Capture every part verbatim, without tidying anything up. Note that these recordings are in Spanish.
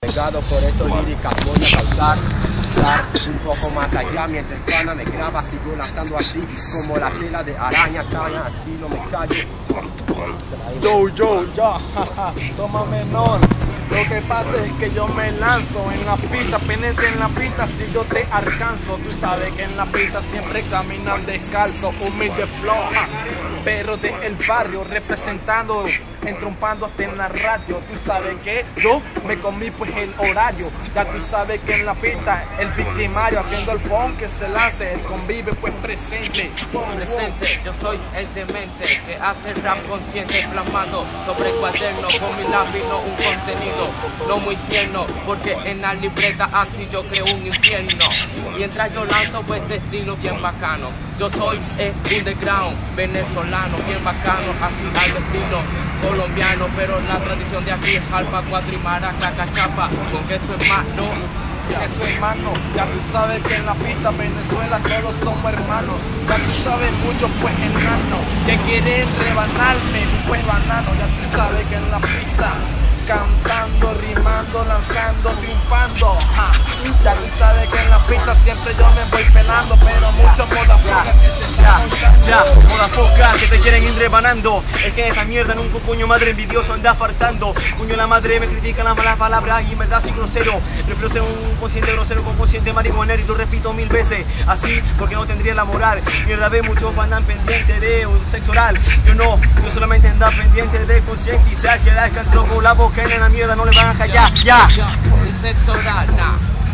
Pegado por eso líricas voy a causar un poco más allá. Mientras el pana me graba, sigo lanzando así como la tela de araña, caña, así no me callo. Yo, yo, yo, toma menor. Lo que pasa es que yo me lanzo en la pista, penetre en la pista si yo te alcanzo. Tú sabes que en la pista siempre caminan descalzo, humilde floja, pero de el barrio representando, entrompando hasta en la radio. Tú sabes que yo me comí pues el horario. Ya tú sabes que en la pista el victimario haciendo el funk que se lance, el convive pues presente. Presente, yo soy el demente que hace rap consciente, plasmando sobre cuaderno con mi lápiz no un contenido no muy tierno, porque en la libreta así yo creo un infierno. Mientras yo lanzo pues este estilo bien bacano. Yo soy el underground venezolano, bien bacano, así al estilo colombiano, pero la tradición de aquí es alfa, cuatro y maraca, cachapa, con queso en mano. Eso hermano, ya tú sabes que en la pista Venezuela todos somos hermanos. Ya tú sabes mucho pues enano que quieren rebanarme pues banano. Ya tú sabes que en la pista cantando, rimando, lanzando, triunfando, ja. Ya tú sabes que en la pista siempre yo me voy pelando, pero muchos motherfuckers que se Ya, ya, motherfuckers que te quieren ir rebanando. Es que esa mierda nunca coño madre envidioso anda faltando. Coño la madre me critican las malas palabras y en verdad soy grosero. Prefiero ser un consciente grosero con consciente marihuanero y lo repito mil veces así porque no tendría la moral. Mierda ve muchos andan pendientes de un sexo oral. Yo no, yo solamente ando pendiente de concientizar que la que entró con la boca en la mierda no le van a callar. Ya, El sexo oral, nah.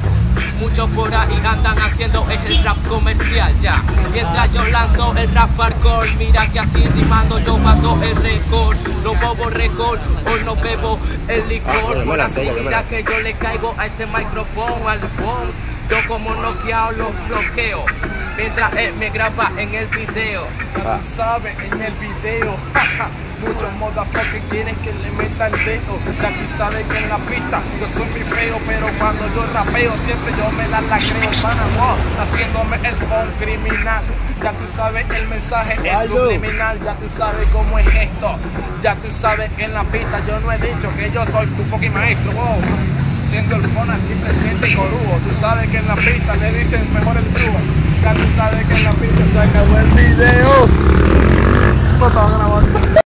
Muchos por ahí andan haciendo el rap comercial, ya. Mientras yo lanzo el rap hardcore, mira que así rimando yo mato el récord. No bobo récord, hoy no bebo el licor. Por así mira que yo le caigo a este micrófono, al phone. Yo como noqueado los bloqueo, mientras él me graba en el video. Ya tú sabes, en el video, muchos motherfuckers quieren que le meta el dedo. Ya tú sabes que en la pista yo soy muy feo, pero cuando yo rapeo siempre yo me la la creo. Pana, wow, haciéndome el phone criminal. Ya tú sabes el mensaje es subliminal. Ya tú sabes cómo es esto. Ya tú sabes que en la pista yo no he dicho que yo soy tu fucking maestro, wow. Siendo el phone aquí presente y corujo. Tú sabes que en la pista le dicen mejor el truco. Ya tú sabes que en la pista se acabó el video. No estaba grabando.